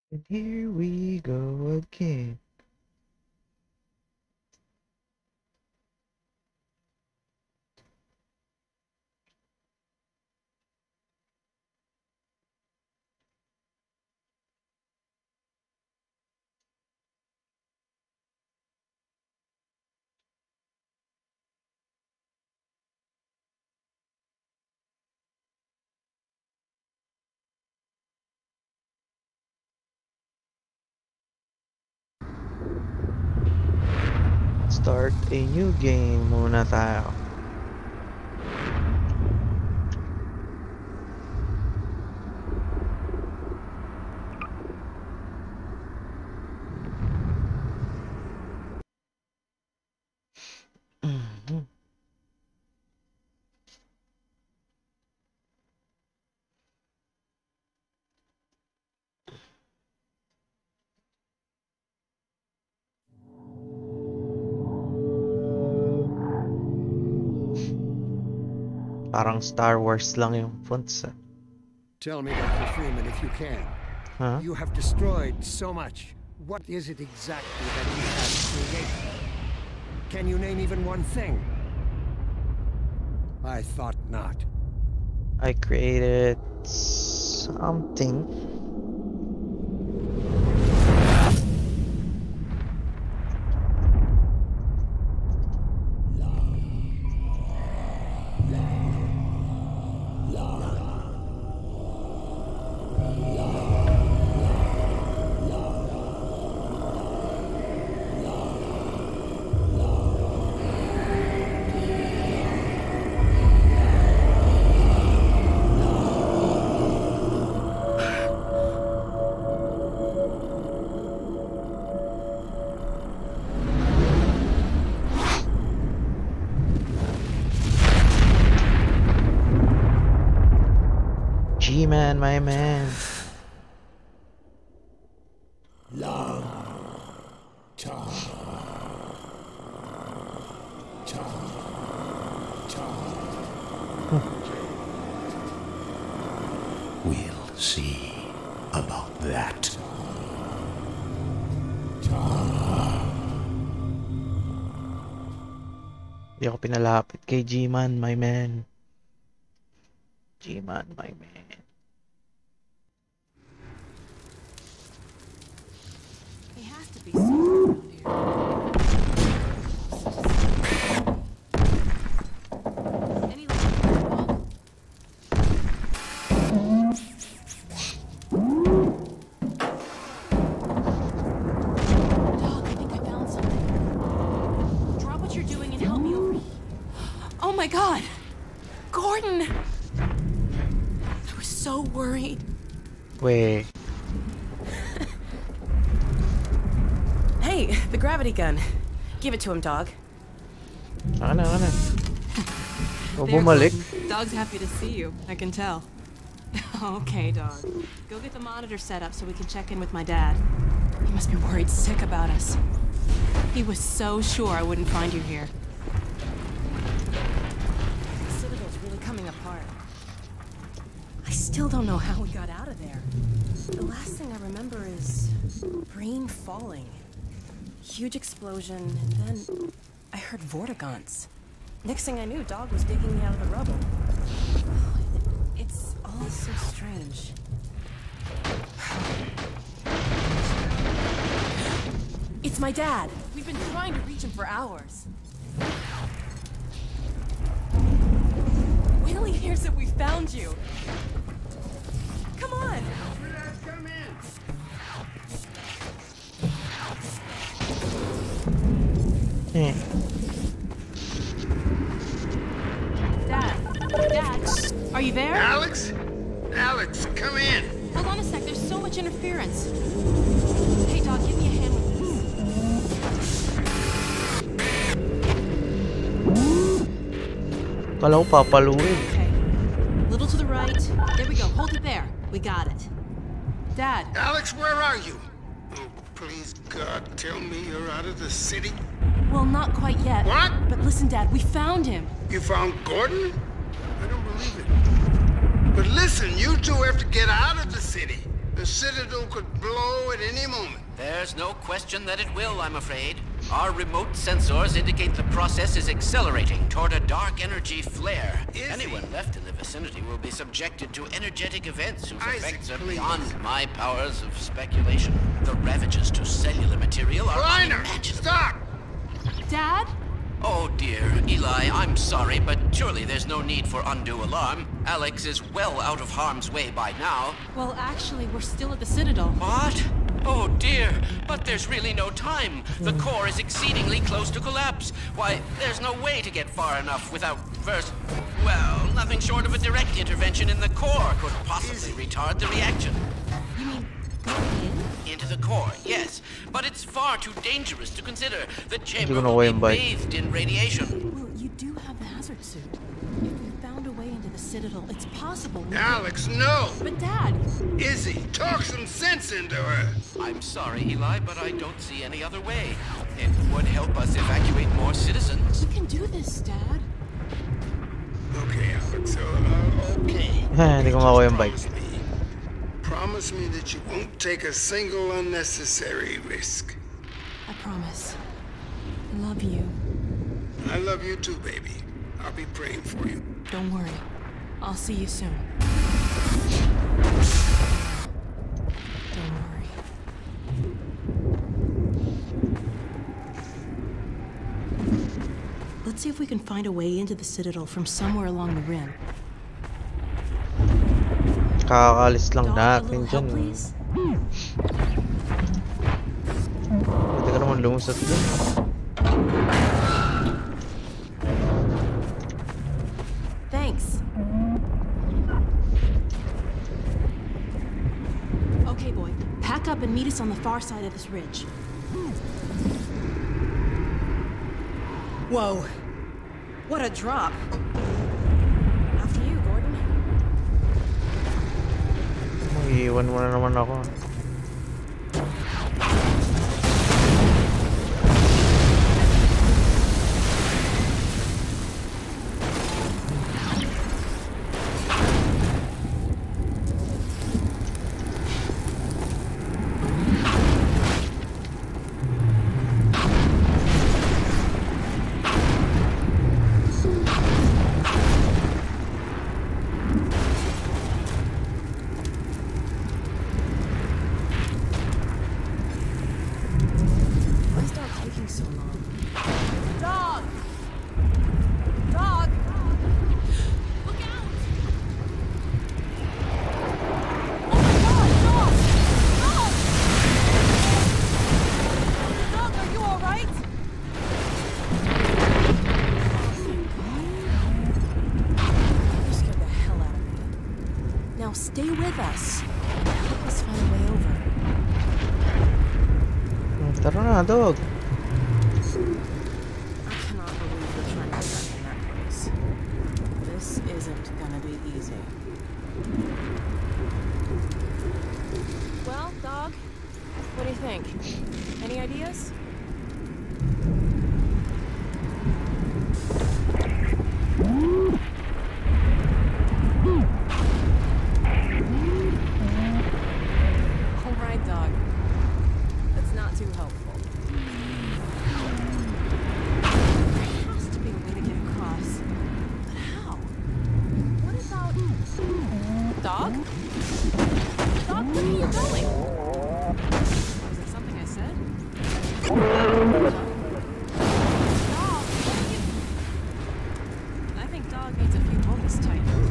And here we go again. Start a new game muna tayo. Mhm. Parang Star Wars lang yung fonts. Tell me, Dr. Freeman, if you can. Huh? You have destroyed so much. What is it exactly that you have created? Can you name even one thing? I thought not. I created something. G-Man, my man. We'll see about that. Di ako pinalapit kay G-Man, my man. G-Man, my man. He has to be somewhere around here. Any luck with the dog? Dog, I think I found something. Drop what you're doing and help me over here. Oh my God! Gordon! I was so worried. Wait. Hey, the gravity gun. Give it to him, dog. Ano. O There, bumalik. Gordon. Dog's happy to see you, I can tell. Okay, dog. Go get the monitor set up so we can check in with my dad. He must be worried sick about us. He was so sure I wouldn't find you here. The Citadel's really coming apart. I still don't know how we got out of there. The last thing I remember is brain falling. Huge explosion, and then I heard vortigons. Next thing I knew, Dog was digging me out of the rubble. It's all so strange. It's my dad. We've been trying to reach him for hours. Wait till he hears that we found you. Come on. Come in. Eh. Dad, are you there? Alex? Alex, come in. Hold on a sec, there's so much interference. Hey, Dog, give me a hand with this. Kala ko papaluin. Okay. Little to the right. There we go. Hold it there. We got it. Dad. Alex, where are you? Oh, please, God, tell me you're out of the city. Well, not quite yet. What? But listen, Dad, we found him. You found Gordon? I don't believe it. But listen, you two have to get out of the city. The Citadel could blow at any moment. There's no question that it will, I'm afraid. Our remote sensors indicate the process is accelerating toward a dark energy flare. Anyone left in the vicinity will be subjected to energetic events whose effects are beyond my powers of speculation. The ravages to cellular material are unimaginable. Stop! Dad? Oh dear, Eli, I'm sorry, but surely there's no need for undue alarm. Alex is well out of harm's way by now. Well, actually, we're still at the Citadel. What? Oh dear, but there's really no time. The core is exceedingly close to collapse. Why, there's no way to get far enough without first... Well, nothing short of a direct intervention in the core could possibly retard the reaction. You mean going in? Into the core, yes. But it's far too dangerous to consider. The chamber gonna will be win, bud. bathed in radiation. Well, you do have the hazard suit. If we found a way into the Citadel, it's possible we Alex, no! But Dad! Izzy, talk some sense into her. I'm sorry, Eli, but I don't see any other way. It would help us evacuate more citizens. We can do this, Dad. Okay, Alex, okay. Hindi ko makuha yung bike. Promise me that you won't take a single unnecessary risk. I promise. I love you. I love you too, baby. I'll be praying for you. Don't worry. I'll see you soon. Don't worry. Let's see if we can find a way into the Citadel from somewhere along the rim. Kakakalis lang Dog, a natin little help, dyan. please? Pwede ka naman lumusot dyan. Thanks. Okay, boy. Pack up and meet us on the far side of this ridge. Whoa. What a drop. After you, Gordon. Iiwan mo na naman ako. Now stay with us. Help us find a way over. Tara na, dog. I cannot believe we're trying to get back in that place. This isn't gonna be easy. Well, dog, what do you think? Any ideas? Dog. That's not too helpful. There has to be a way to get across. But how? What about... Dog? Dog, where are you going? Was that something I said? Dog, where are you... I think Dog needs a few bolts tightened.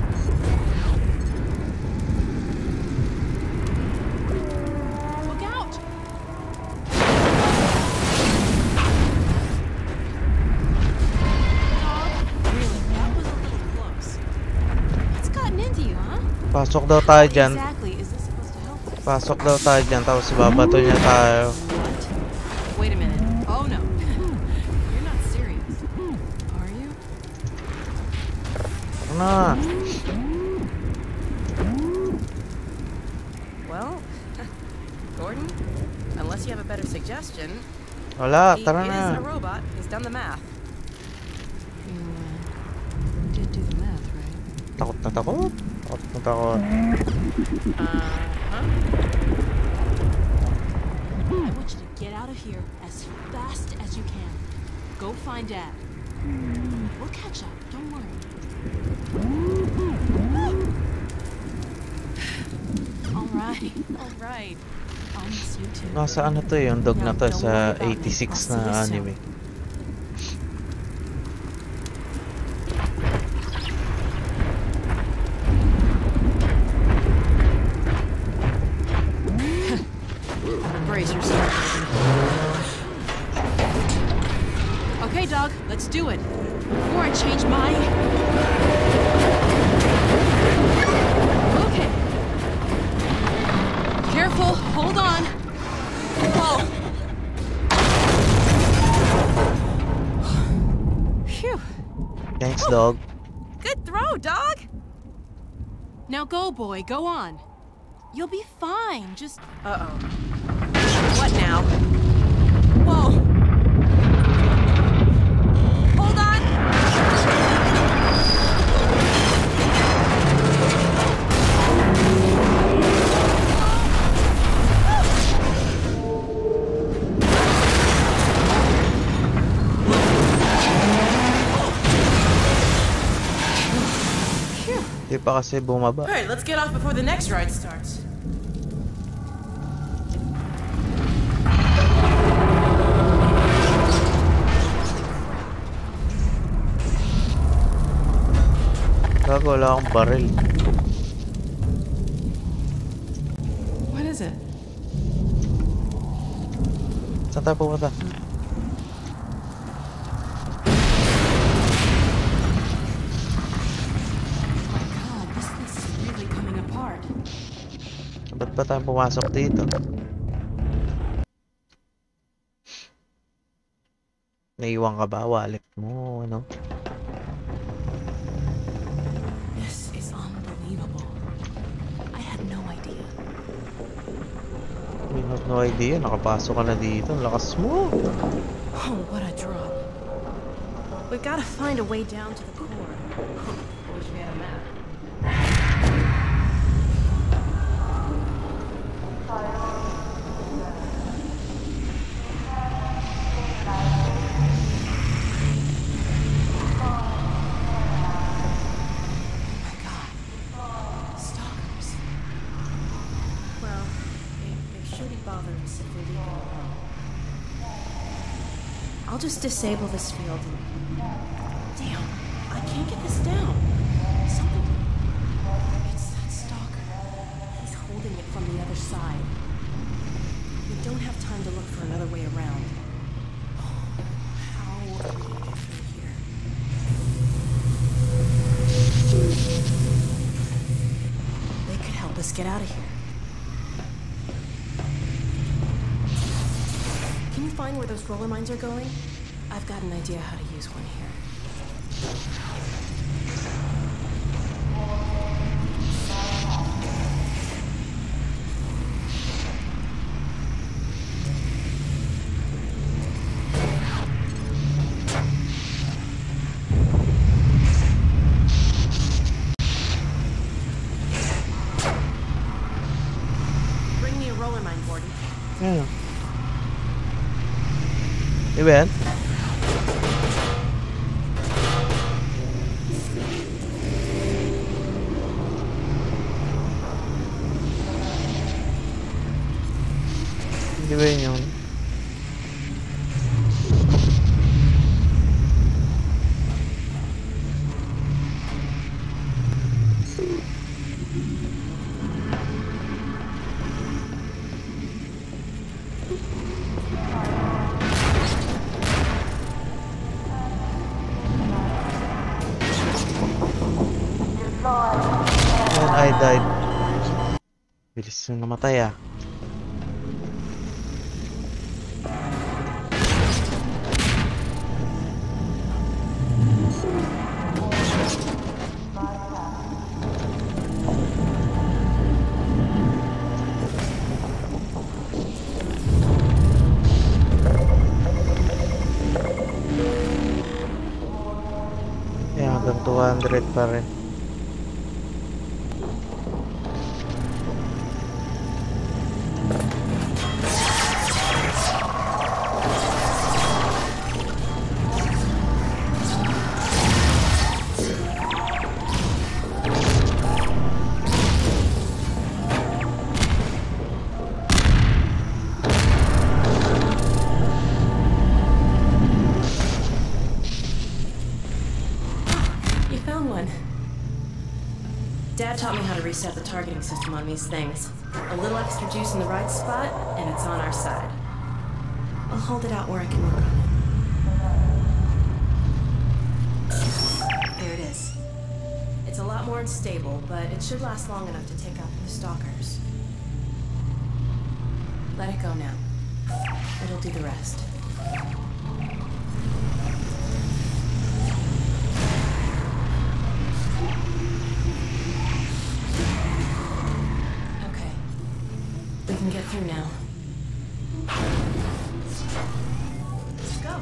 Pasok daw tayo dyan. Pasok daw tayo dyan, tapos babato niya tayo. Wait a minute. Oh no. You're not serious. Are you? Ano? Well, Gordon, unless you have a better suggestion. Wala, tara He na. is a robot. He's done the math. You did do the math, right? Takot na takot. Takot na takot. huh? I want you to get out of here as fast as you can. Go find Dad. We'll catch up, don't worry. All right. I'll miss you too. Nasa ano to yung dog na to sa 86 na anime. Brace yourself. Okay, dog, let's do it. Before I change my... Okay. Careful, hold on. Whoa. Phew. Thanks, dog. Good throw, dog. Now go, boy, go on. You'll be fine, just... Uh-oh. What now? Whoa. Hold on. Di pa kasi bumaba. All right, let's get off before the next ride starts. Gago, wala akong baril. What is it? Saan tayo pupunta? Ba't ba tayo pumasok dito? Naiwan ka ba? Wallet mo, ano? This is unbelievable. I had no idea. We have no idea. Nakapasok ka na dito. Ang lakas mo. Oh, what a drop. We've got to find a way down to the core. Wish we had a map. I'll just disable this field and... Damn, I can't get this down. Something... It's that stalker. He's holding it from the other side. We don't have time to look for another way around. How are we gonna get through here? They could help us get out of here. Can you find where those roller mines are going? I've got an idea how to use one here. Bring me a roller mine, Gordon. Yeah. Đi bên. Đi bên nhau. And I died. Bilis na namatay ah. Yeah, hanggang 200 pa rin. Dad taught me how to reset the targeting system on these things. A little extra juice in the right spot, and it's on our side. I'll hold it out where I can work on it. There it is. It's a lot more unstable, but it should last long enough to take out the stalkers. Let it go now. It'll do the rest. Okay. We can get through now. Let's go.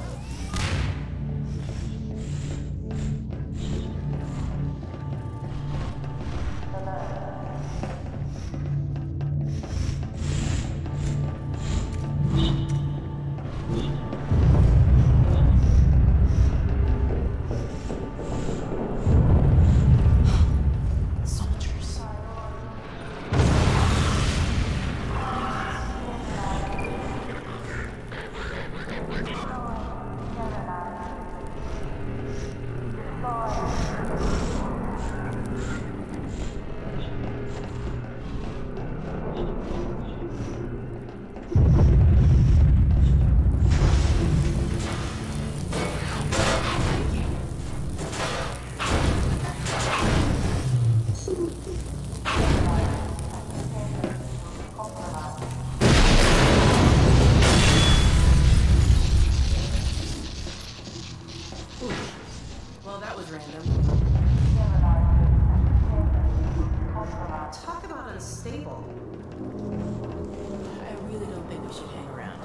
Talk about unstable. I really don't think we should hang around.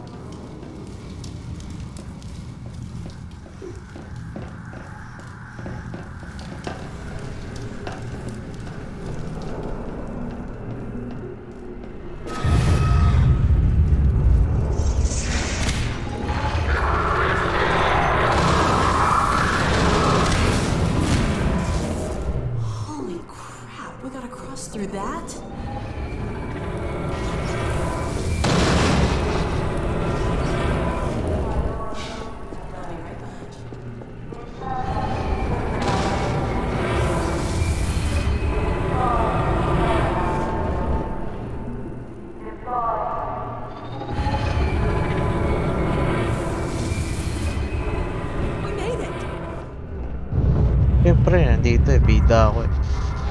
Through that? We made it. Siyempre, nandito eh, bida ako eh.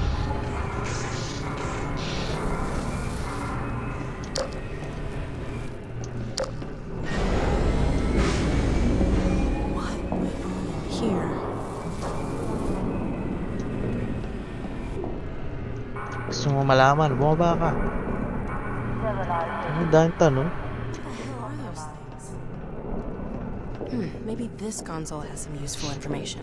Gusto mo malaman, bumaba ka. Ano dahil tanong? Maybe this console has some useful information.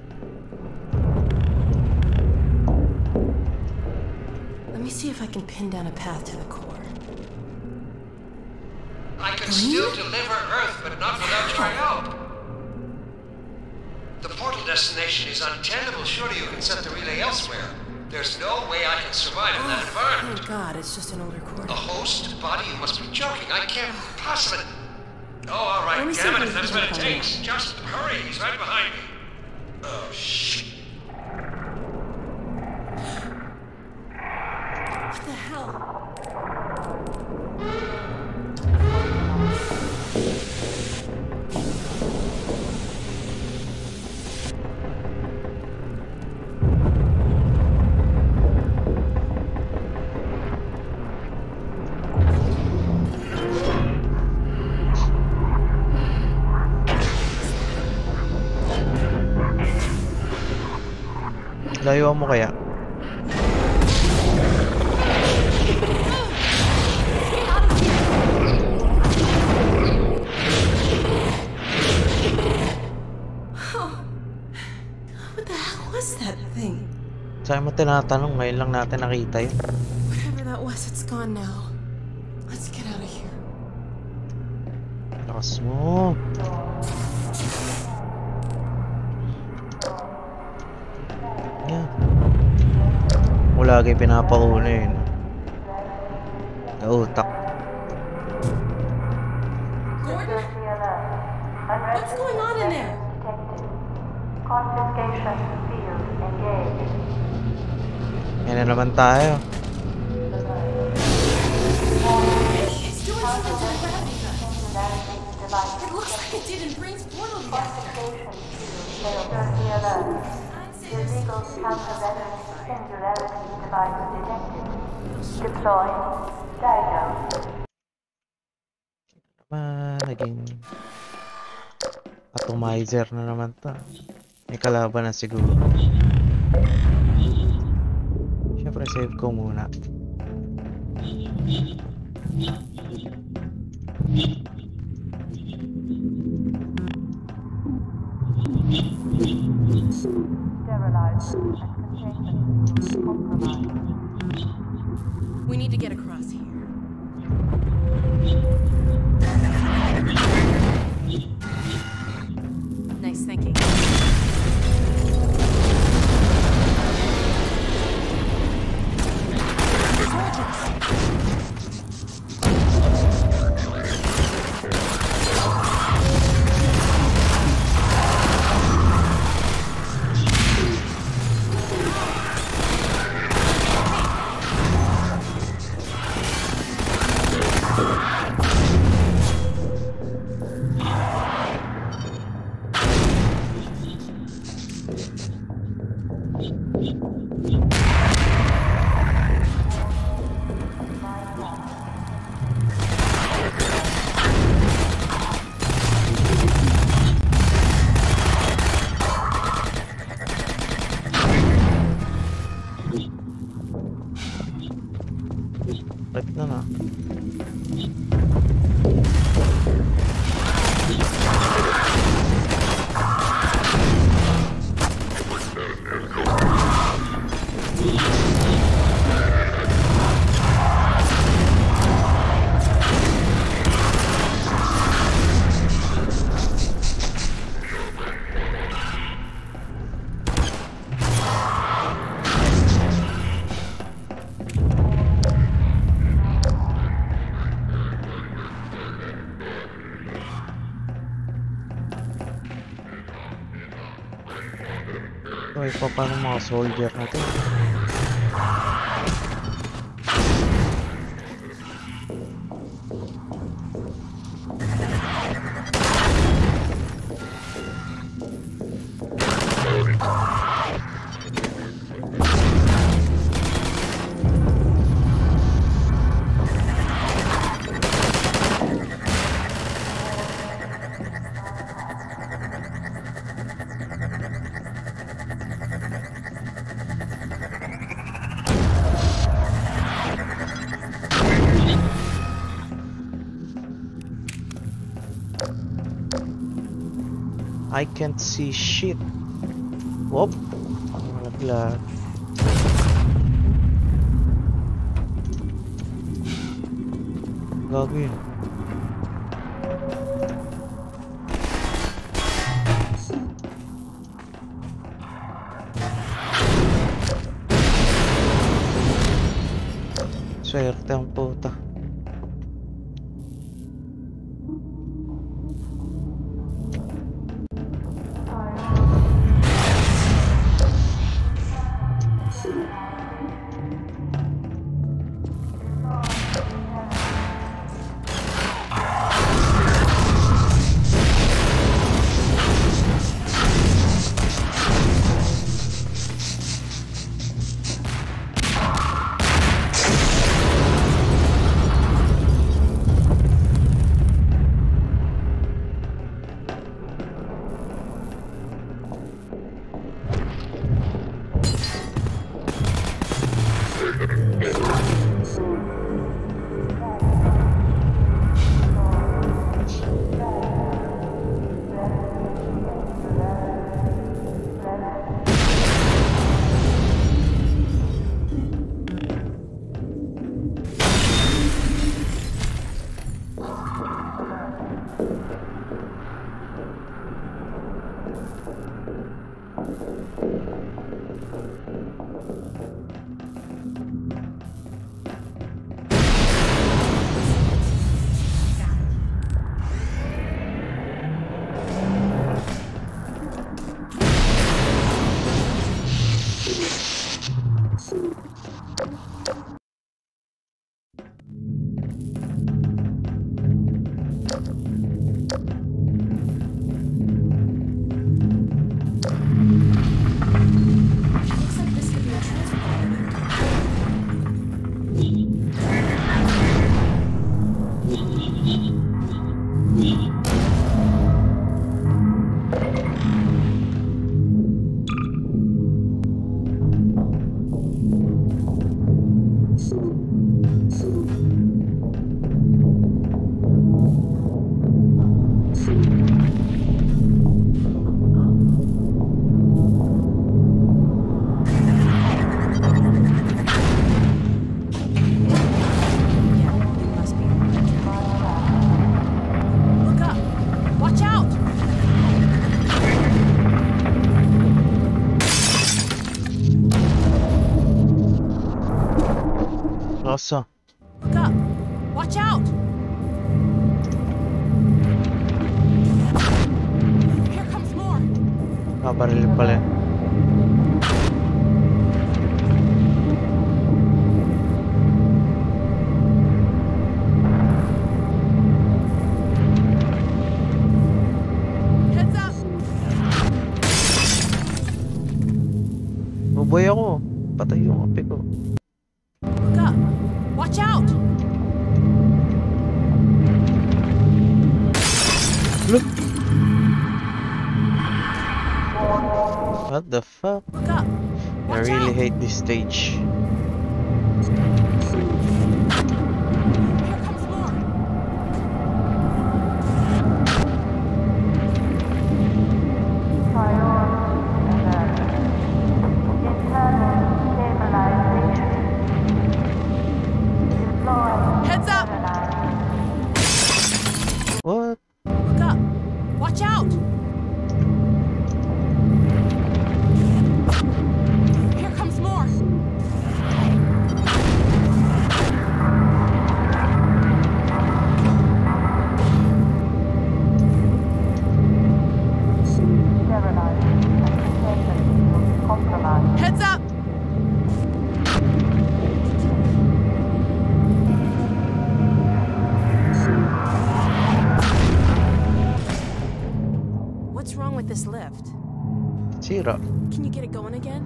Let me see if I can pin down a path to the core. I can still deliver Earth, but not without your help. The portal destination is untenable. Surely you can set the relay elsewhere. There's no way I can survive in that environment. Thank God, it's just an older core. A host body? You must be joking. I can't possibly... Oh, all right. Let me Damn see it, if if that's we what can it find takes. Just hurry. He's right behind me. Oh, shit. What the hell? Layuan mo kaya? What the hell was that thing? Saan mo tinatanong? Ngayon lang natin nakita yun. Whatever that was, it's gone now. Let's get out of here. Lakas mo. Yan. Mo lagi pinapakuna yun. Nautak. Gordon? What's going on in there? Confiscation field engaged. Yan na naman tayo. It's doing something to the gravity gun. It looks like it did in Brain's portal yesterday. I'd say there's something else Naging atomizer na naman to. May kalaban na siguro. Siyempre save ko muna. We need to get across here. Nice thinking. Right na na. So, ipa pa ng mga soldier na to. I can't see shit. Whoop. Malaglag. Gago yun. Swerte ang puta. Isa. Look up! Watch out! Here comes more! Baril pala yun. Heads up! Buboy ako. Patay yung api ko. Look up! Watch out! Look! What the fuck? Look up! I Watch really out! hate this stage. Here comes more! Heads up! What? Look up! Watch out! Here comes more! Heads up! What's wrong with this lift? Sira. Can you get it going again?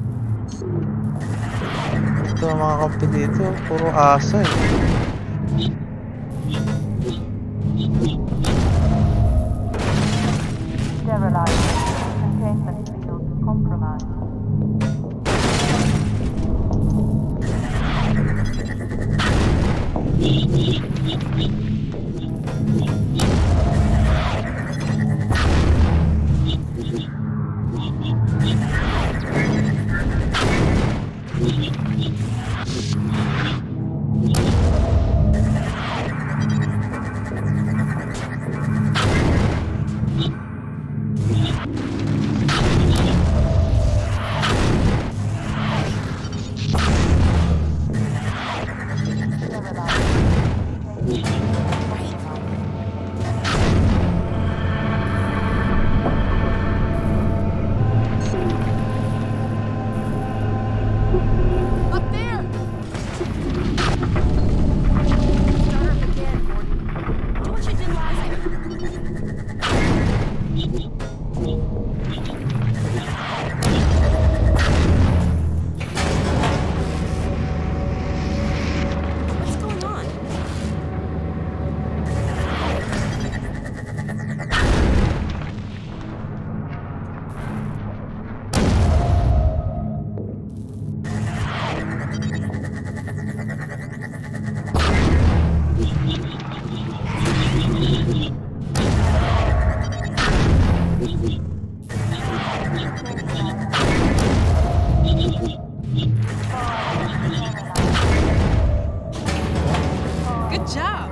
Ito ang mga kampi dito. Puro asa eh. Containment field compromised. Up there! Start up again, Gordon. Do what you did last What's going on? Good job.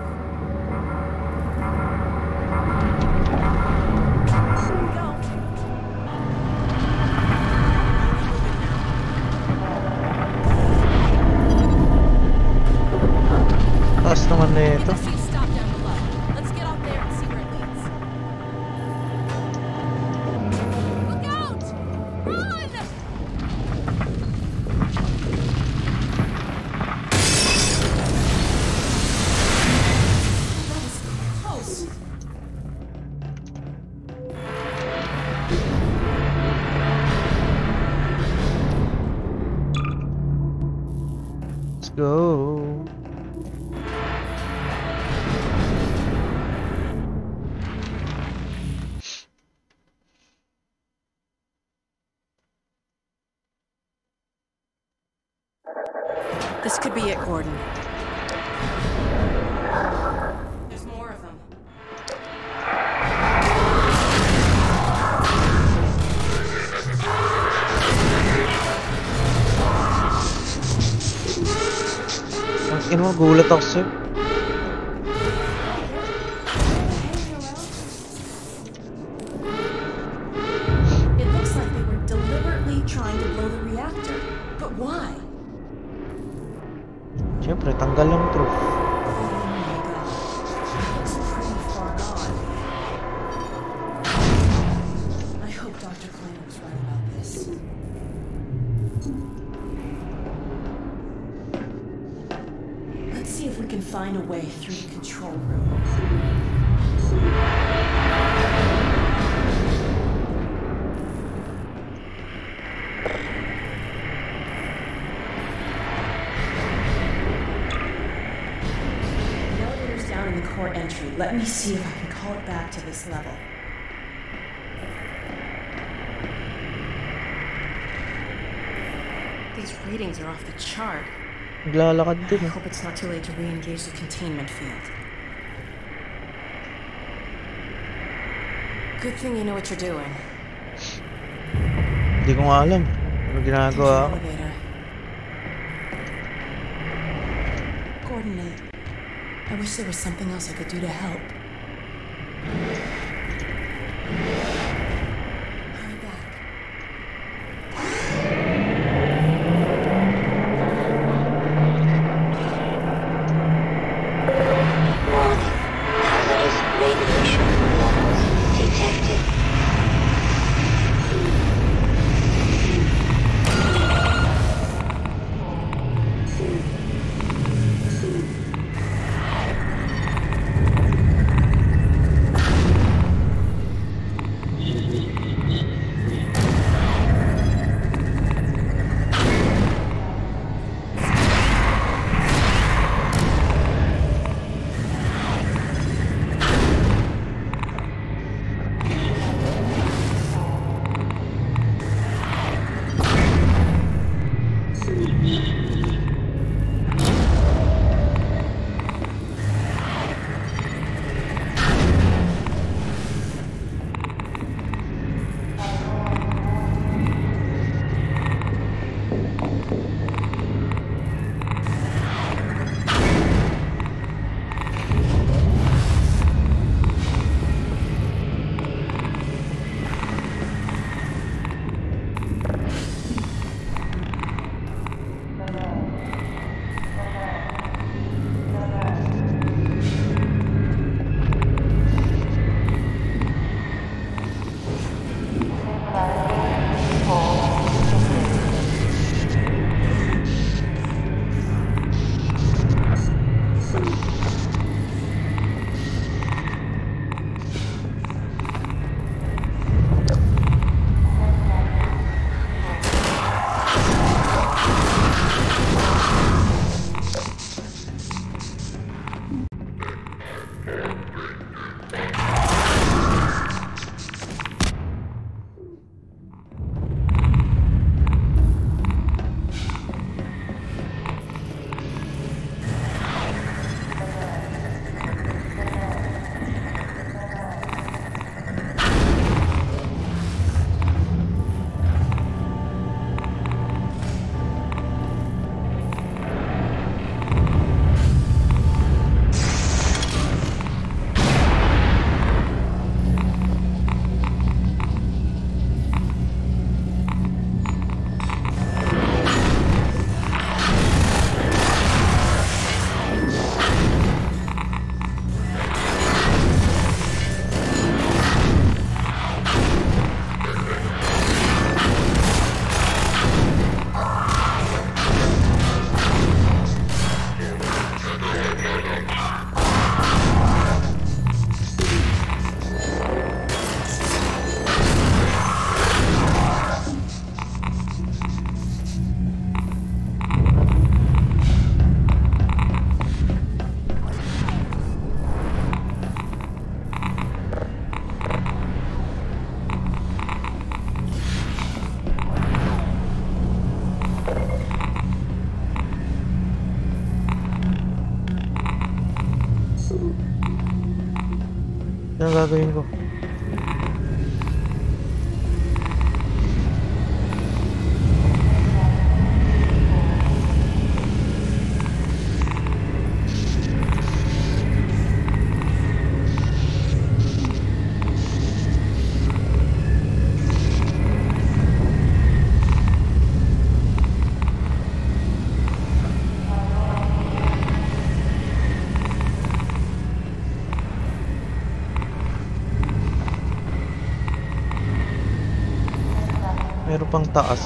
Go. Taas naman na ito. I see a stop down below. Let's get out there and see where it leads. Look out! Run! That was close. Let's go. This could be it, Gordon. There's more of them. Ang ina mo, gulat ako sir. It looks like they were deliberately trying to blow the reactor. But why? Siyempre, find a way through the control room. The elevator's down in the core entry. Let me see if I can call it back to this level. These readings are off the chart. Naglalakad I din. hope it's not too late to re-engage the containment field. Good thing you know what you're doing. Hindi ko nga alam. Ano There's ginagawa an ako? elevator. Coordinate. I wish there was something else I could do to help. Hurry back. Ano ang gagawin ko? Meron pang taas.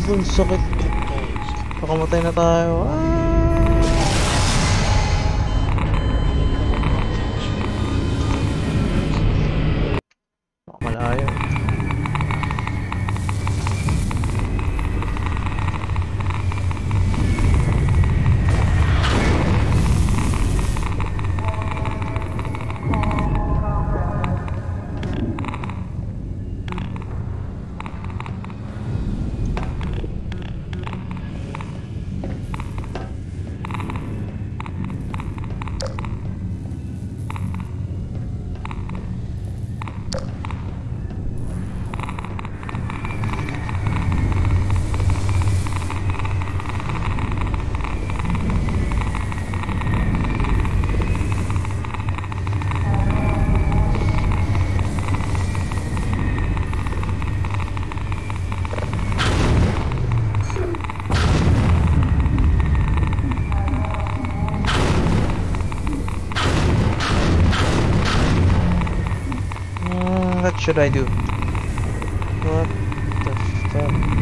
Ang sakit. Pakamatay na tayo. Malayo. What should I do? What the fuck?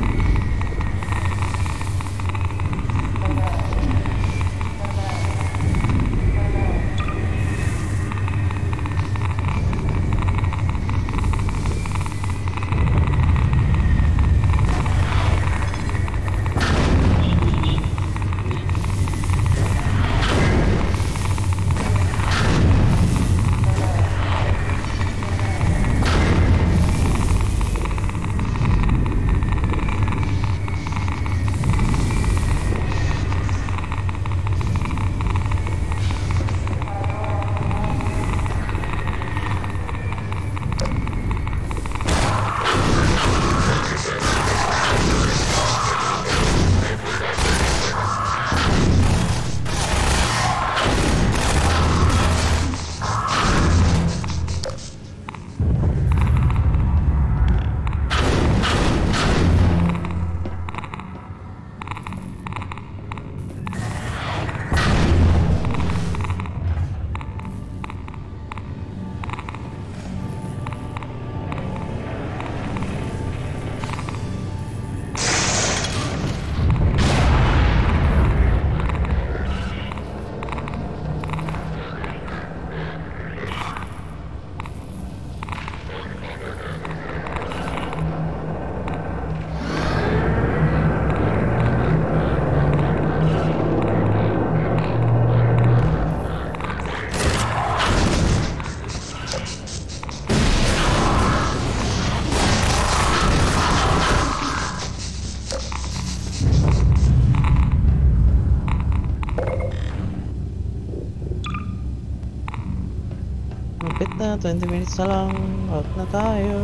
Malapit na, 20 minutes na lang. Out na tayo.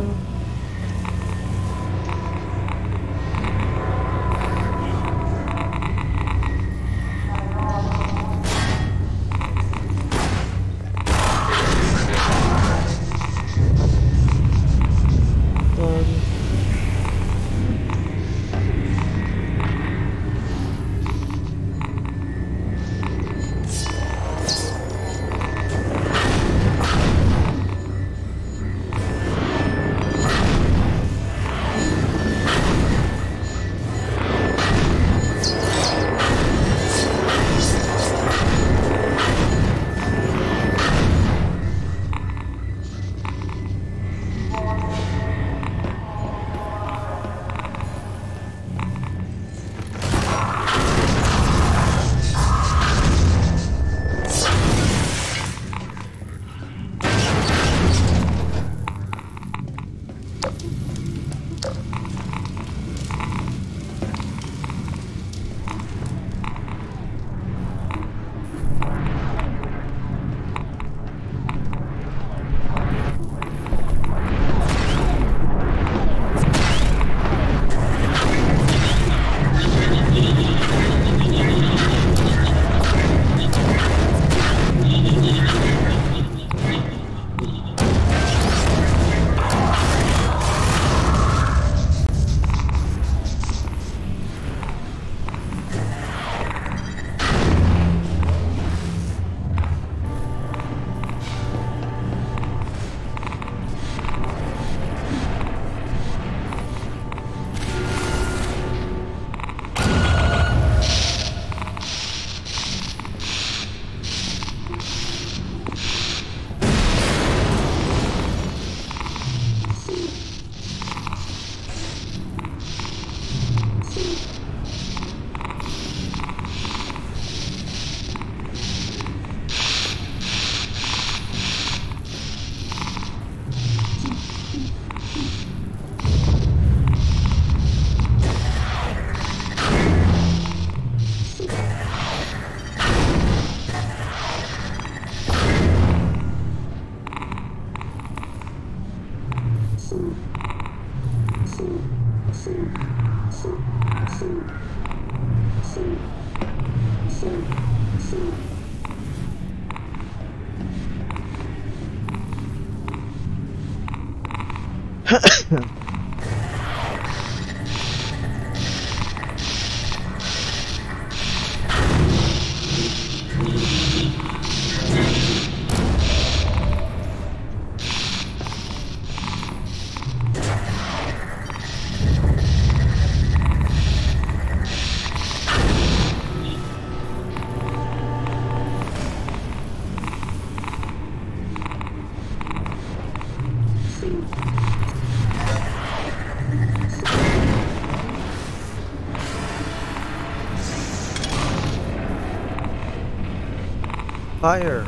Fire.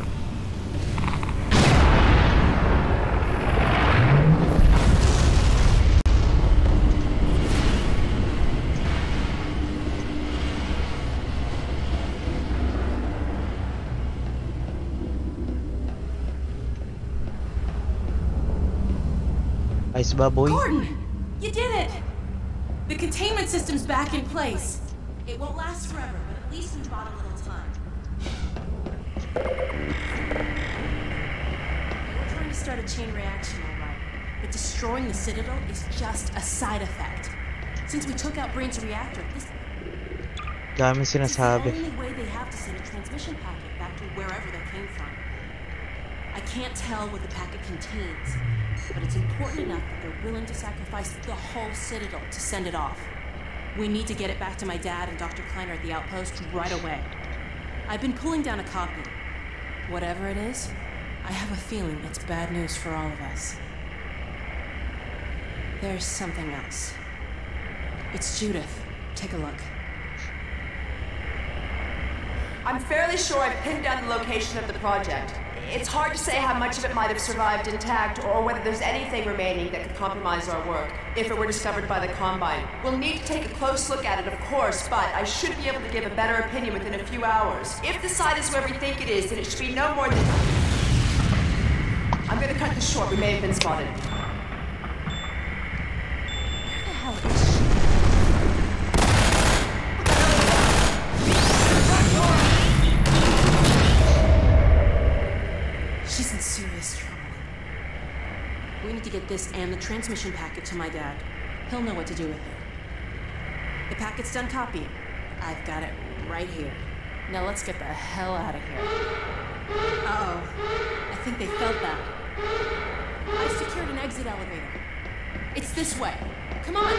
Ice baboy. Gordon! You did it! The containment system's back in place. It won't last forever, but at least we bought a little time. We're trying to start a chain reaction, all right. But destroying the Citadel is just a side effect. Since we took out Brain's reactor, this Dami is the sinasabi. only way they have to send a transmission packet back to wherever they came from. I can't tell what the packet contains, but it's important enough that they're willing to sacrifice the whole Citadel to send it off. We need to get it back to my dad and Dr. Kleiner at the outpost right away. I've been pulling down a copy. Whatever it is, I have a feeling it's bad news for all of us. There's something else. It's Judith. Take a look. I'm fairly sure I've pinned down the location of the project. It's hard to say how much of it might have survived intact or whether there's anything remaining that could compromise our work if it were discovered by the Combine. We'll need to take a close look at it, of course, but I should be able to give a better opinion within a few hours. If the site is where we think it is, then it should be no more than... I'm gonna cut this short. We may have been spotted. Where the hell is she? She's in serious trouble. We need to get this and the transmission packet to my dad. He'll know what to do with it. The packet's done copying. I've got it right here. Now let's get the hell out of here. Uh-oh. I think they felt that. I've secured an exit elevator. It's this way. Come on!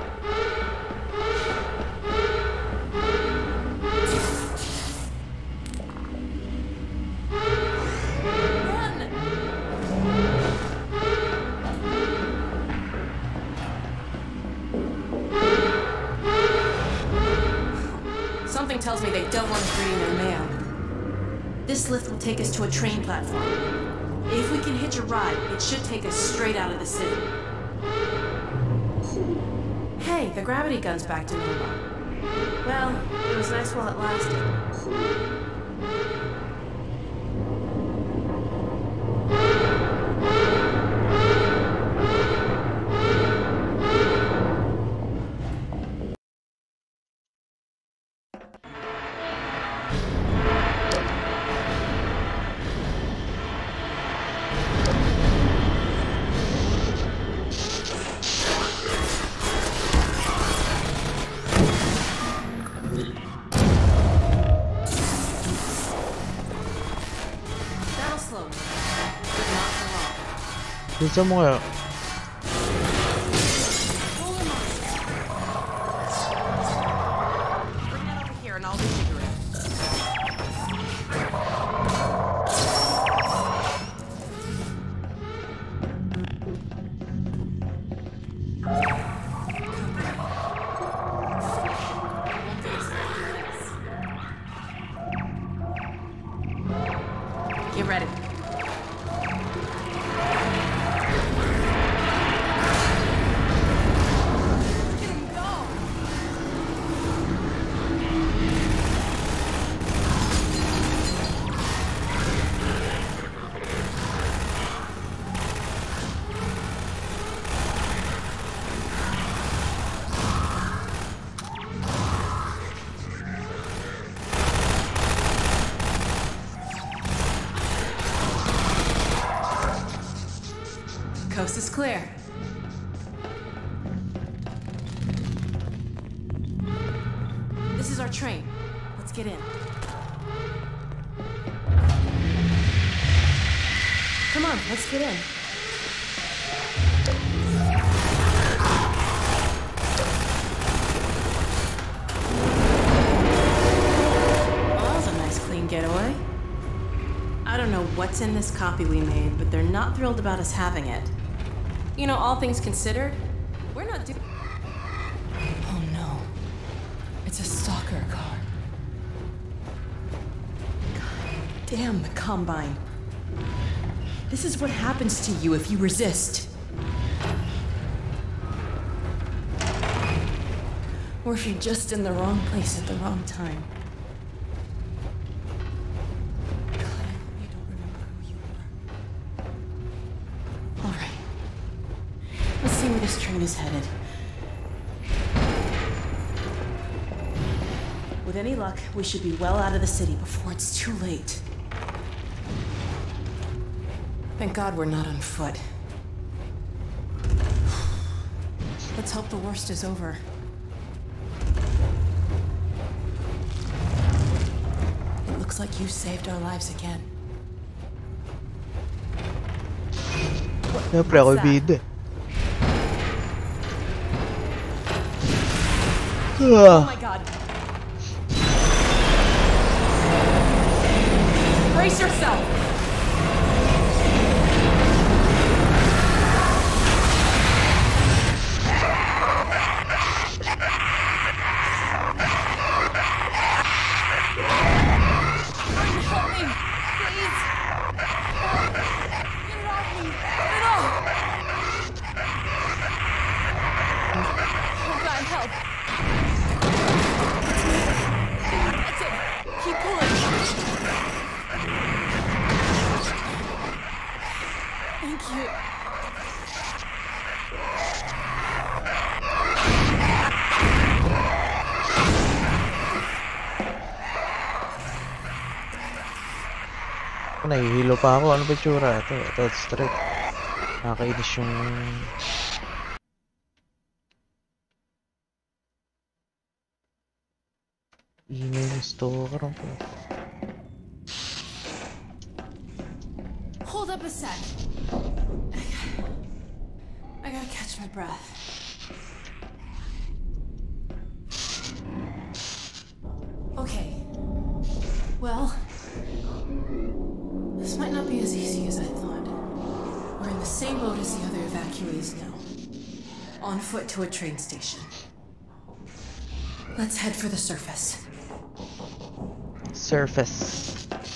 Something tells me they don't want us reading their mail. This lift will take us to a train platform. If we can hitch a ride, it should take us straight out of the city. Hey, the gravity gun's back to normal. Well, it was nice while it lasted. Bisa mo kaya? Bring that over here and I'll refigure it. Get ready. Coast is clear. train. Let's get in. Come on, let's get in. Well, that was a nice clean getaway. I don't know what's in this copy we made, but they're not thrilled about us having it. You know, all things considered, we're not doing... Oh no. It's a stalker car. God damn the Combine. This is what happens to you if you resist. Or if you're just in the wrong place at the wrong time. God, I hope you don't remember who you were. All right. Let's see where this train is headed. With any luck, we should be well out of the city before it's too late. Thank God we're not on foot. Let's hope the worst is over. It looks like you saved our lives again. Siyempre ako bida. Oh my God. Brace yourself. Nahihilo pa ako. Ano ba tsura? Ito, straight. Nakakainis yung... Ingay yung stalker. Hold up a sec. I gotta catch my breath. Okay. Well... This might not be as easy as I thought. We're in the same boat as the other evacuees now. On foot to a train station. Let's head for the surface. Surface.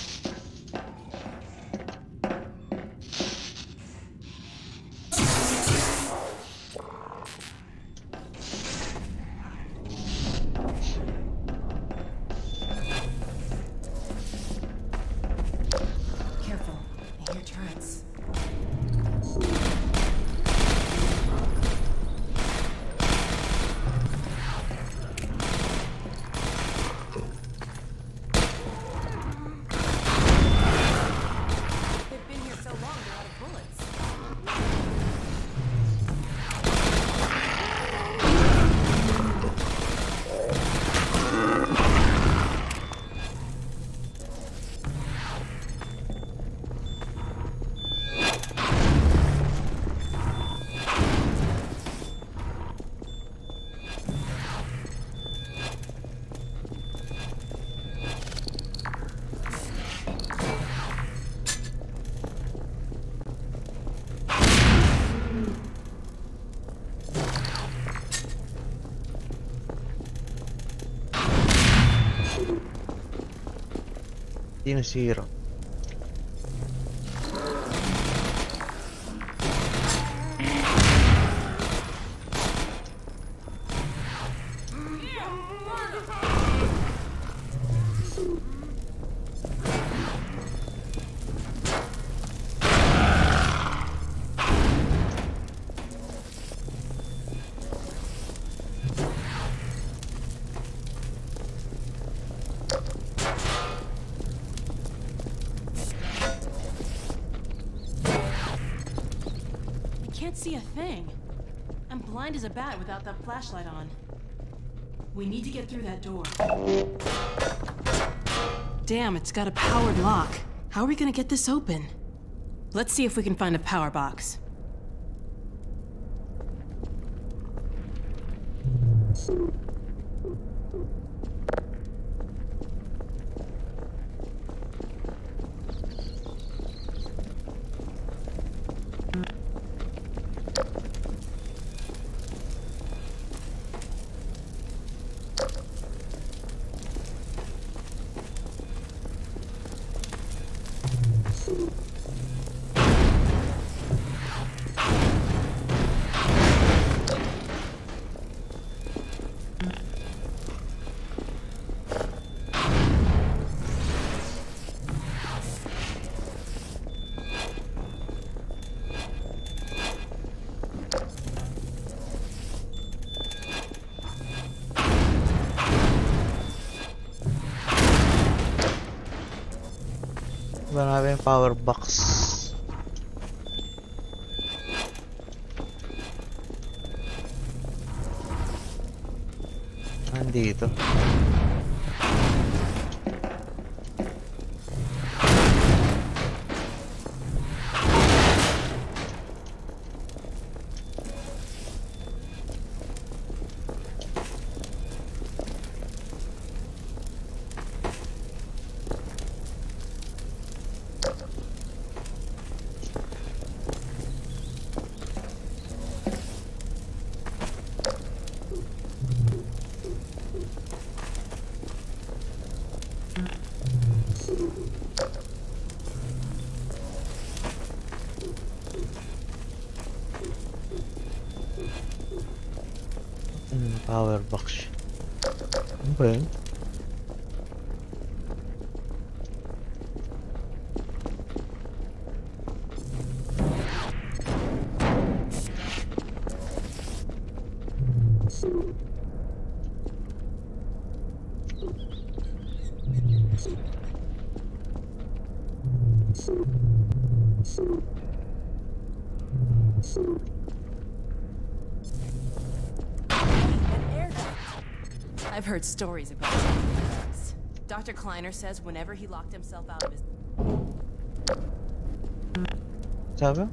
Sino si Hiro? Can't see a thing. I'm blind as a bat without that flashlight on. We need to get through that door. Damn, it's got a powered lock. How are we gonna get this open? Let's see if we can find a power box. Wala na yung power box. Andito. Power box. Ano ba yun? I've heard stories about drugs. Dr. Kleiner says whenever he locked himself out of his... Sabi?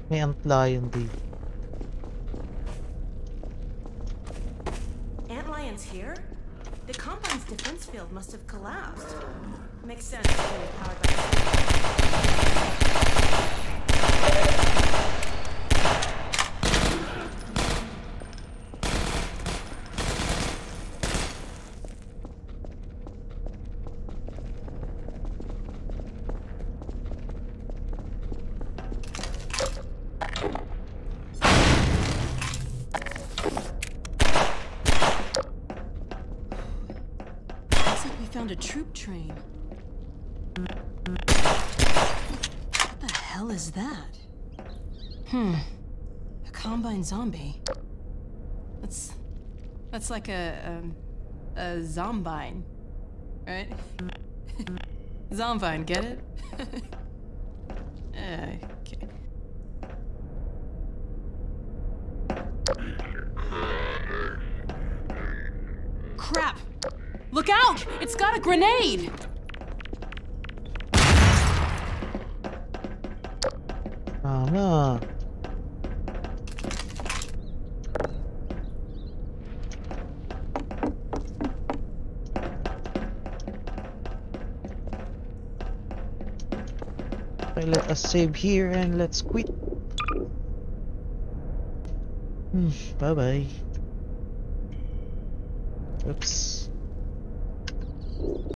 May antlion dito. Antlions here? The Combine's defense field must have collapsed. Makes sense, it's only powered by found a troop train. What the hell is that? A Combine zombie. That's like a zombine, right? Zombine, get it? Okay. Crap! Look out! It's got a grenade! Tama. Okay, let us save here and let's quit. Bye-bye. Oops.